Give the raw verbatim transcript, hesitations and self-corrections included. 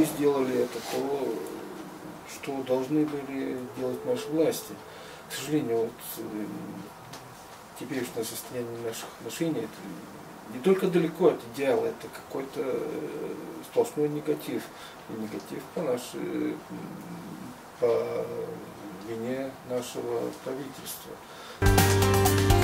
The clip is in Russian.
мы сделали это, то, что должны были делать наши власти. К сожалению, вот, теперешнее состояние наших отношений это не только далеко от идеала, это какой-то сплошной негатив. И негатив по нашей, по вине нашего правительства.